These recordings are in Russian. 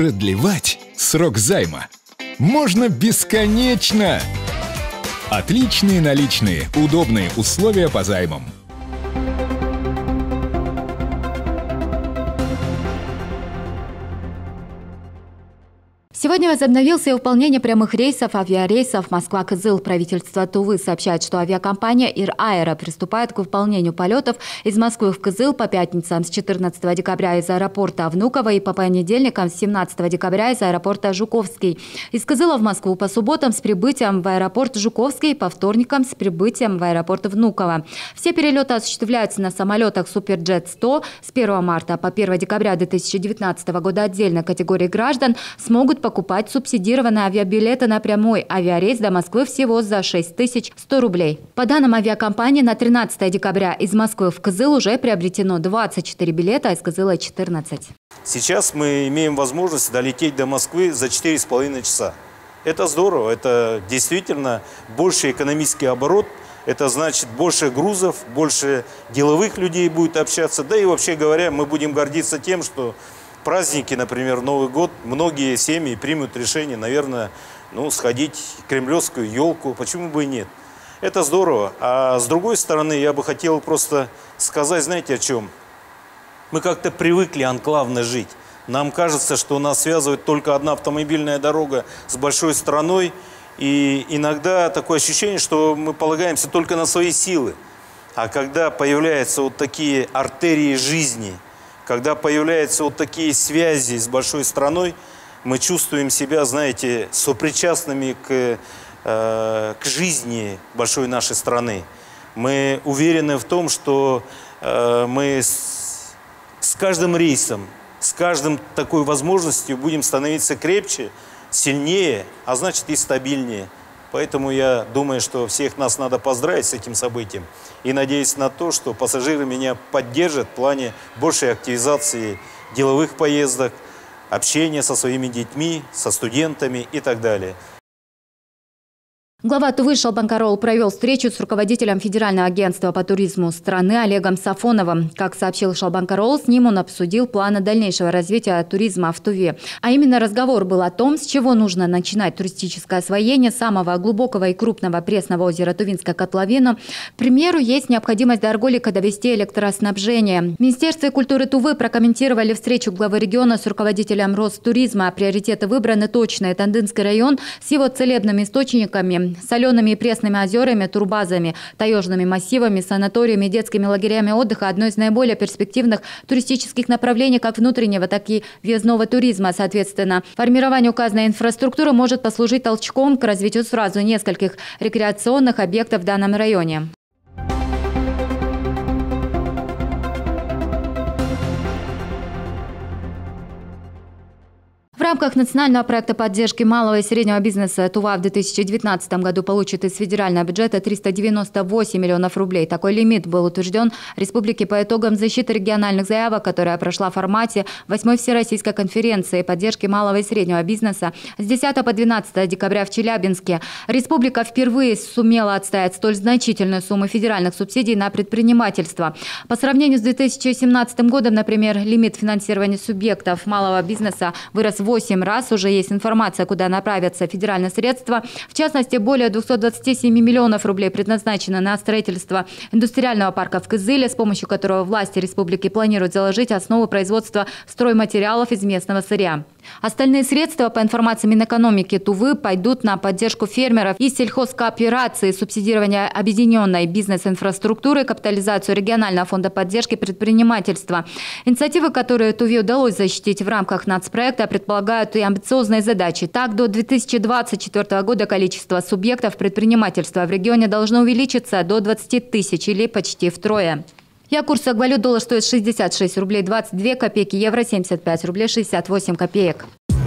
Продлевать срок займа можно бесконечно. Отличные наличные, удобные условия по займам. Сегодня возобновился и выполнение прямых рейсов авиарейсов Москва-Кызыл. Правительство Тувы сообщает, что авиакомпания «Ир-Аэро» приступает к выполнению полетов из Москвы в Кызыл по пятницам с 14 декабря из аэропорта Внуково и по понедельникам с 17 декабря из аэропорта Жуковский. Из Кызыла в Москву по субботам с прибытием в аэропорт Жуковский, по вторникам с прибытием в аэропорт Внуково. Все перелеты осуществляются на самолетах «Суперджет-100» с 1 марта по 1 декабря 2019 года. Отдельной категории граждан смогут покупать субсидированные авиабилеты на прямой авиарейс до Москвы всего за 6100 рублей. По данным авиакомпании, на 13 декабря из Москвы в Кызыл уже приобретено 24 билета, а из Кызыла 14. Сейчас мы имеем возможность долететь до Москвы за 4,5 часа. Это здорово, это действительно больший экономический оборот, это значит больше грузов, больше деловых людей будет общаться. Да и вообще говоря, мы будем гордиться тем, что праздники, например, Новый год, многие семьи примут решение, наверное, сходить в кремлевскую елку. Почему бы и нет? Это здорово. А с другой стороны, я бы хотел просто сказать, знаете, о чем? Мы как-то привыкли анклавно жить. Нам кажется, что нас связывает только одна автомобильная дорога с большой страной. И иногда такое ощущение, что мы полагаемся только на свои силы. А когда появляются вот такие артерии жизни, когда появляются вот такие связи с большой страной, мы чувствуем себя, знаете, сопричастными к жизни большой нашей страны. Мы уверены в том, что мы с каждым рейсом, с каждым такой возможностью будем становиться крепче, сильнее, а значит и стабильнее. Поэтому я думаю, что всех нас надо поздравить с этим событием. И надеюсь на то, что пассажиры меня поддержат в плане большей активизации деловых поездок, общения со своими детьми, со студентами и так далее. Глава Тувы Шалбан Караул провел встречу с руководителем Федерального агентства по туризму страны Олегом Сафоновым. Как сообщил Шалбан Караул, с ним он обсудил планы дальнейшего развития туризма в Туве. А именно разговор был о том, с чего нужно начинать туристическое освоение самого глубокого и крупного пресного озера Тувинской котловины. К примеру, есть необходимость до Арголика довести электроснабжение. В Министерстве культуры Тувы прокомментировали встречу главы региона с руководителем Ростуризма. Приоритеты выбраны точно. Тандынский район с его целебными источниками, солеными и пресными озерами, турбазами, таежными массивами, санаториями, детскими лагерями отдыха – одно из наиболее перспективных туристических направлений как внутреннего, так и въездного туризма. Соответственно, формирование указанной инфраструктуры может послужить толчком к развитию сразу нескольких рекреационных объектов в данном районе. В рамках национального проекта поддержки малого и среднего бизнеса Тува в 2019 году получит из федерального бюджета 398 миллионов рублей. Такой лимит был утвержден Республике по итогам защиты региональных заявок, которая прошла в формате 8-й Всероссийской конференции поддержки малого и среднего бизнеса с 10 по 12 декабря в Челябинске. Республика впервые сумела отстоять столь значительную сумму федеральных субсидий на предпринимательство. По сравнению с 2017 годом, например, лимит финансирования субъектов малого бизнеса вырос в 8 раз. Уже есть информация, куда направятся федеральные средства. В частности, более 227 миллионов рублей предназначено на строительство индустриального парка в Кызыле, с помощью которого власти республики планируют заложить основу производства стройматериалов из местного сырья. Остальные средства, по информации Минэкономики Тувы, пойдут на поддержку фермеров и сельхозкооперации, субсидирование объединенной бизнес-инфраструктуры, капитализацию регионального фонда поддержки предпринимательства. Инициативы, которые Туве удалось защитить в рамках нацпроекта, предполагают и амбициозные задачи. Так, до 2024 года количество субъектов предпринимательства в регионе должно увеличиться до 20 тысяч или почти втрое. Курс валют: доллар стоит 66 рублей 22 копейки, евро 75 рублей 68 копеек.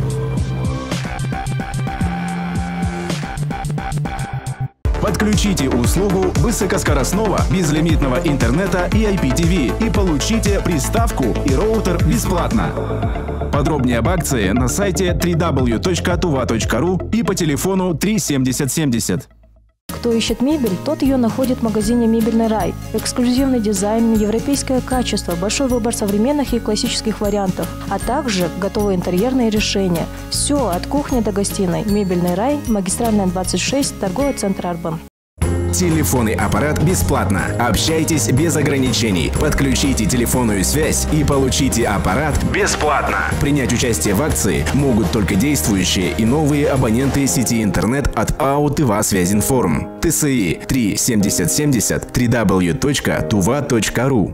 Подключите услугу высокоскоростного безлимитного интернета и IPTV и получите приставку и роутер бесплатно. Подробнее об акции на сайте www.tuva.ru и по телефону 37070. Кто ищет мебель, тот ее находит в магазине «Мебельный рай». Эксклюзивный дизайн, европейское качество, большой выбор современных и классических вариантов, а также готовые интерьерные решения. Все от кухни до гостиной. «Мебельный рай», магистральная 26, торговый центр «Арбан». Телефонный аппарат бесплатно. Общайтесь без ограничений. Подключите телефонную связь и получите аппарат бесплатно. Принять участие в акции могут только действующие и новые абоненты сети интернет от АО «Тыва Связинформ». ТСИ 37070 www.tuva.ru.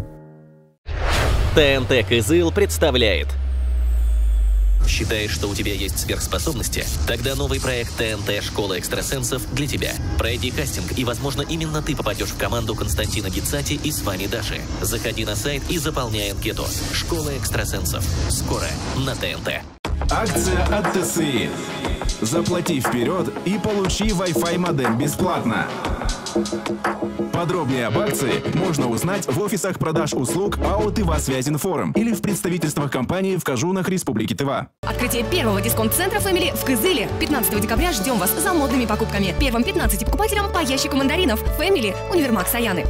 ТНТ Кызыл представляет. Считаешь, что у тебя есть сверхспособности? Тогда новый проект ТНТ «Школа экстрасенсов» для тебя. Пройди кастинг, и, возможно, именно ты попадешь в команду Константина Гицати и Свани Даши. Заходи на сайт и заполняй анкету. «Школа экстрасенсов». Скоро на ТНТ. Акция от ТСИ. Заплати вперед и получи Wi-Fi модем бесплатно. Подробнее об акции можно узнать в офисах продаж услуг АО «Тыва Связинформ» или в представительствах компании в Кажунах Республики Тыва. Открытие первого дисконт-центра Family в Кызыле. 15 декабря ждем вас за модными покупками. Первым 15 покупателям по ящику мандаринов. Family. Универмаг Саяны.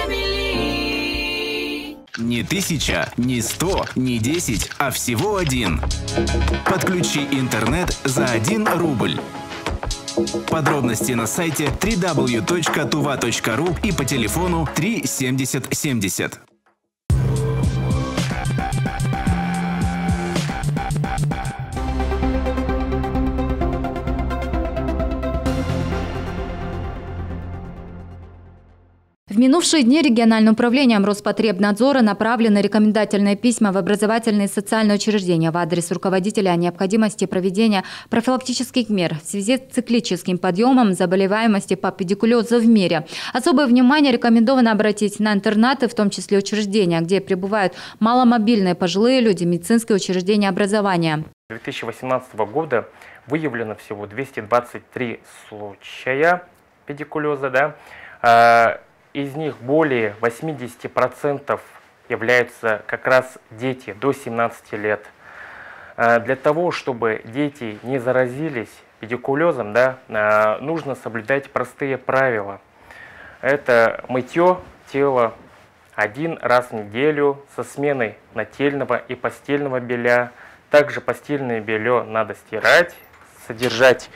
Не 1000, не 100, не 10, а всего 1. Подключи интернет за 1 рубль. Подробности на сайте www.tuva.ru и по телефону 37070. В минувшие дни региональным управлением Роспотребнадзора направлены рекомендательные письма в образовательные и социальные учреждения в адрес руководителя о необходимости проведения профилактических мер в связи с циклическим подъемом заболеваемости по педикулезу в мире. Особое внимание рекомендовано обратить на интернаты, в том числе учреждения, где пребывают маломобильные пожилые люди, медицинские учреждения образования. 2018 года выявлено всего 223 случая педикулеза, Из них более 80% являются как раз дети до 17 лет. Для того, чтобы дети не заразились педикулезом, нужно соблюдать простые правила. Это мытье тела 1 раз в неделю со сменой нательного и постельного белья. Также постельное белье надо стирать, содержать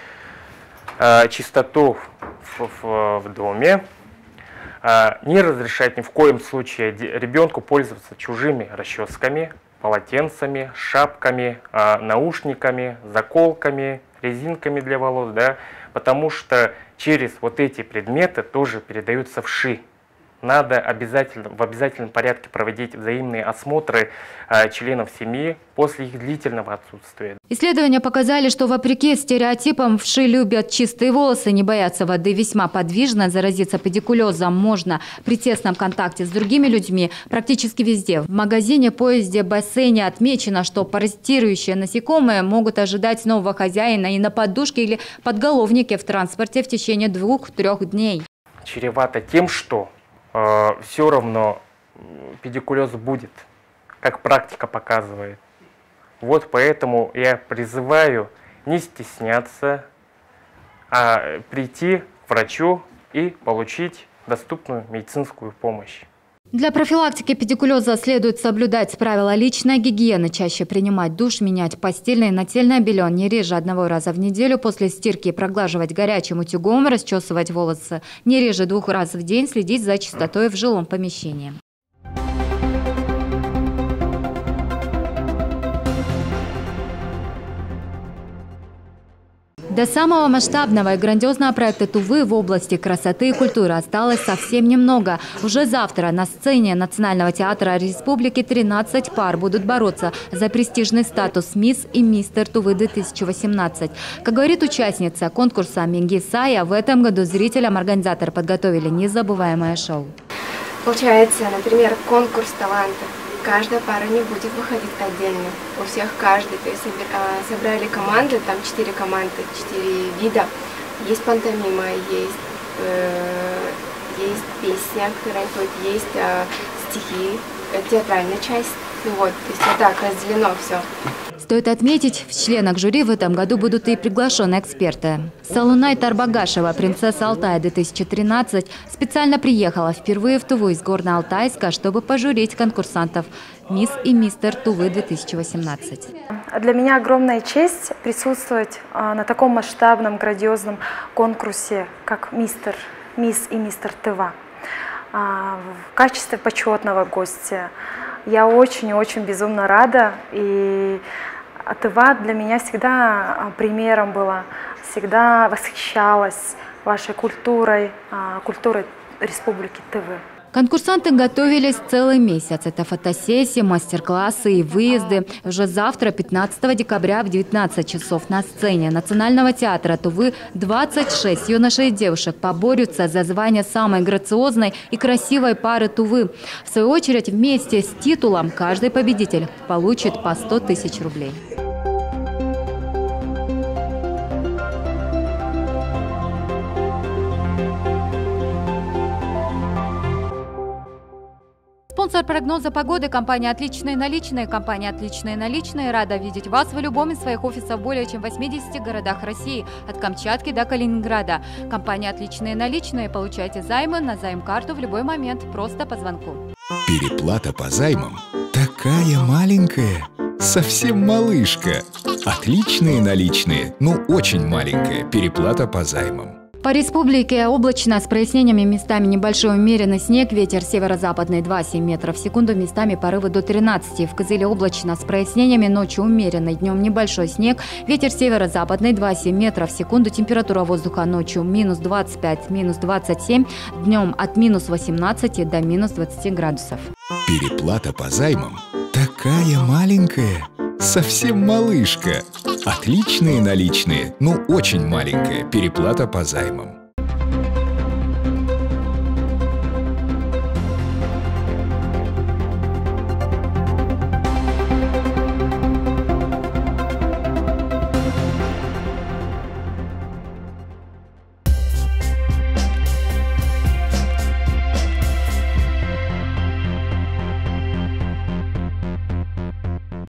чистоту в доме. Не разрешать ни в коем случае ребенку пользоваться чужими расческами, полотенцами, шапками, наушниками, заколками, резинками для волос, потому что через вот эти предметы тоже передаются вши. Надо в обязательном порядке проводить взаимные осмотры членов семьи после их длительного отсутствия. Исследования показали, что вопреки стереотипам вши любят чистые волосы, не боятся воды, весьма подвижно. Заразиться педикулезом можно при тесном контакте с другими людьми практически везде. В магазине, поезде, бассейне отмечено, что паразитирующие насекомые могут ожидать нового хозяина и на подушке или подголовнике в транспорте в течение 2-3 дней. Чревато тем, что все равно педикулез будет, как практика показывает. Вот поэтому я призываю не стесняться, а прийти к врачу и получить доступную медицинскую помощь. Для профилактики педикулеза следует соблюдать правила личной гигиены, чаще принимать душ, менять постельное и нательное белье не реже 1 раза в неделю, после стирки проглаживать горячим утюгом, расчесывать волосы не реже 2 раз в день, следить за чистотой в жилом помещении. До самого масштабного и грандиозного проекта Тувы в области красоты и культуры осталось совсем немного. Уже завтра на сцене Национального театра Республики 13 пар будут бороться за престижный статус «Мисс» и «Мистер Тувы-2018». Как говорит участница конкурса Мингисая, в этом году зрителям организаторы подготовили незабываемое шоу. Получается, например, конкурс талантов. Каждая пара не будет выходить отдельно. У всех каждый. То есть собрали команды, там 4 команды, 4 вида. Есть пантомима, есть песня, которая поет, есть стихи, театральная часть. То есть вот так разделено все. Стоит отметить, в членах жюри в этом году будут и приглашенные эксперты. Салунай Тарбагашева, принцесса Алтая 2013, специально приехала впервые в Туву из Горно-Алтайска, чтобы пожурить конкурсантов «Мисс и мистер Тувы 2018». Для меня огромная честь присутствовать на таком масштабном, грандиозном конкурсе, как «Мисс и мистер Тыва». В качестве почетного гостя. Я очень безумно рада, и Тыва для меня всегда примером была, всегда восхищалась вашей культурой, культурой Республики Тывы. Конкурсанты готовились целый месяц. Это фотосессии, мастер-классы и выезды. Уже завтра, 15 декабря в 19 часов на сцене Национального театра Тувы 26 юношей и девушек поборются за звание самой грациозной и красивой пары Тувы. В свою очередь, вместе с титулом каждый победитель получит по 100 тысяч рублей. Спонсор прогноза погоды – компания «Отличные наличные». Компания «Отличные наличные» рада видеть вас в любом из своих офисов в более чем 80 городах России, от Камчатки до Калининграда. Компания «Отличные наличные». Получайте займы на займ-карту в любой момент, просто по звонку. Переплата по займам такая маленькая, совсем малышка. Отличные наличные, очень маленькая переплата по займам. По республике облачно, с прояснениями, местами небольшой умеренный снег, ветер северо-западный 2,7 метров в секунду, местами порывы до 13. В Кызыле облачно, с прояснениями, ночью умеренный, днем небольшой снег, ветер северо-западный 2,7 метров в секунду, температура воздуха ночью минус 25, минус 27, днем от минус 18 до минус 20 градусов. Переплата по займам такая маленькая, совсем малышка. Отличные наличные, очень маленькая переплата по займам.